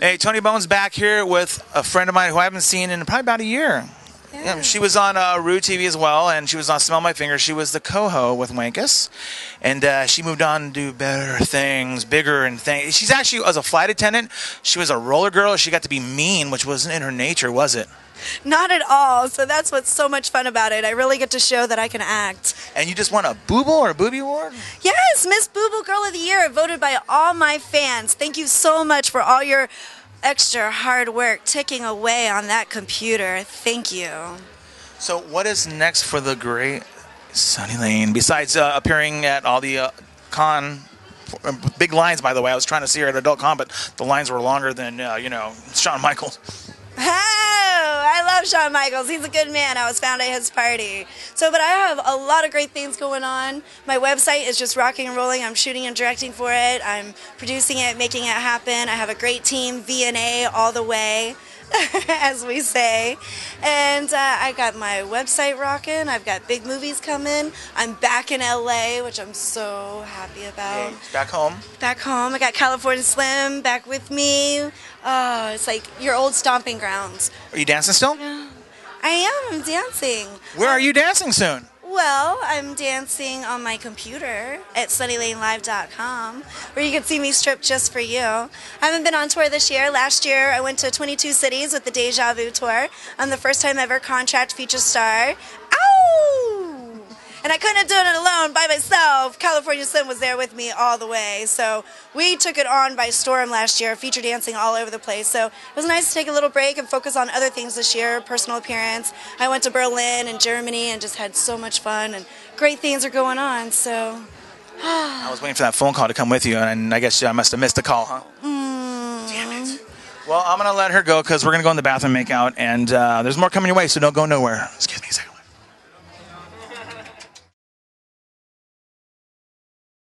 Hey, Tony Bones back here with a friend of mine who I haven't seen in probably about a year. Yeah, she was on Rue TV as well, and she was on Smell My Fingers. She was the coho with Wankus, and she moved on to do better things, bigger and things. She's actually, as a flight attendant, she was a roller girl. She got to be mean, which wasn't in her nature, was it? Not at all. So that's what's so much fun about it. I really get to show that I can act. And you just won a Booble or a Boobie Award? Yes, Miss Booble Girl of the Year, voted by all my fans. Thank you so much for all your extra hard work ticking away on that computer. Thank you. So what is next for the great Sunny Lane, besides appearing at all the big lines, by the way? I was trying to see her at Adult Con, but the lines were longer than, Shawn Michaels. Oh, I love Shawn Michaels. He's a good man. I was found at his party. But I have a lot of great things going on. My website is just rocking and rolling. I'm shooting and directing for it. I'm producing it, making it happen. I have a great team, V&A all the way, as we say. And I got my website rocking. I've got big movies coming. I'm back in LA, which I'm so happy about. Okay. Back home? Back home. I got California Slim back with me. Oh, it's like your old stomping grounds. Are you dancing still? Yeah. I am. I'm dancing. Where are you dancing soon? Well, I'm dancing on my computer at sunnylanelive.com, where you can see me strip just for you. I haven't been on tour this year. Last year, I went to 22 cities with the Deja Vu tour. I'm the first time ever contract feature star. Ow! And I couldn't have done it alone by myself. California Slim was there with me all the way. So we took it on by storm last year, feature dancing all over the place. So it was nice to take a little break and focus on other things this year, personal appearance. I went to Berlin and Germany and just had so much fun, and great things are going on. So I was waiting for that phone call to come with you, and I guess I must have missed the call, huh? Damn it. Well, I'm going to let her go because we're going to go in the bathroom and make out, and there's more coming your way, so don't go nowhere. Excuse me a second.